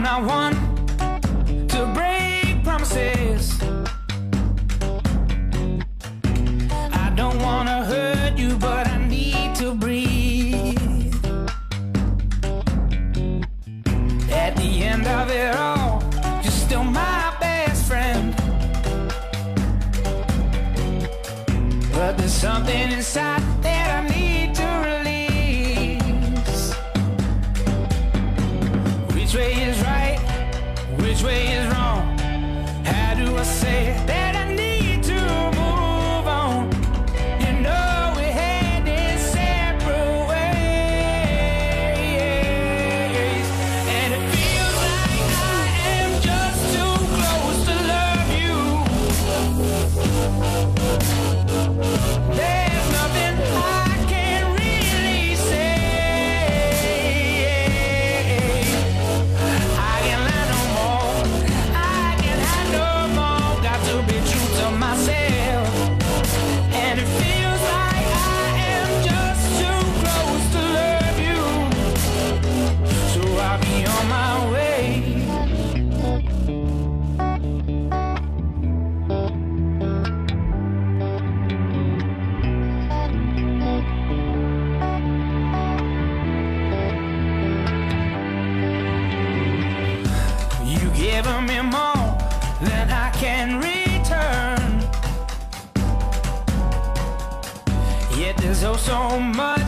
I'm not one to break promises. I don't wanna hurt you, but I need to breathe. At the end of it all, you're still my best friend. But there's something inside that I need to release. Which way is right? Which way is wrong? How do I say that I need to move on? You know we had this separate ways, and it feels like I am just too close to love you. There's nothing I can really say. I can lie no more. I can hide no more. Got to be true to myself. And it feels like I am just too close to love you. So I'll be on my way. You giving me more than I can return. Yet there's oh so much